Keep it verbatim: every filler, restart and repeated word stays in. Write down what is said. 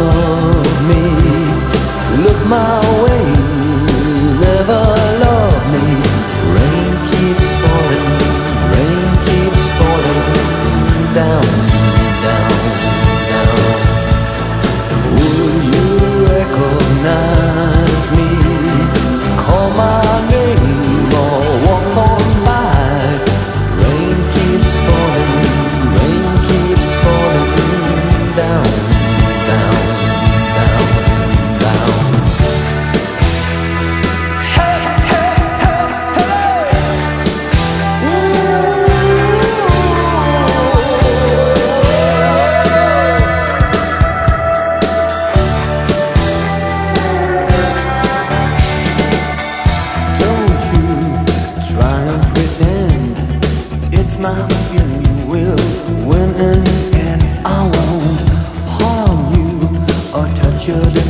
love me. Look my way, never love me. Rain keeps falling, rain keeps falling down, down, down. Will you recognize me? Call my name or walk on by. Rain keeps falling, rain keeps falling down, down, down, down. Hey, hey, hey, hey! Ooh. Don't you try and pretend it's my feeling. You will win in the end. I won't harm you or touch your